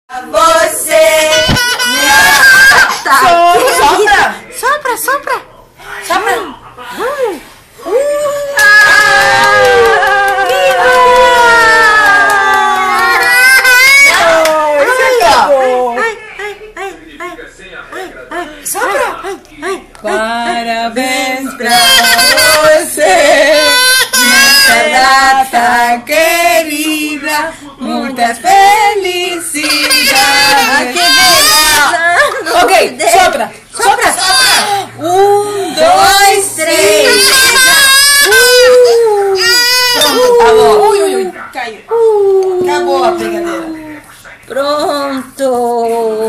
Você. Sopra. Sopra, sopra. Sopra. Parabéns pra você nessa data querida, muitas felicidades. Ok, sopra, sopra, sopra. 1, 2, 3. Acabou. Ui, caiu. Acabou a brincadeira. Pronto.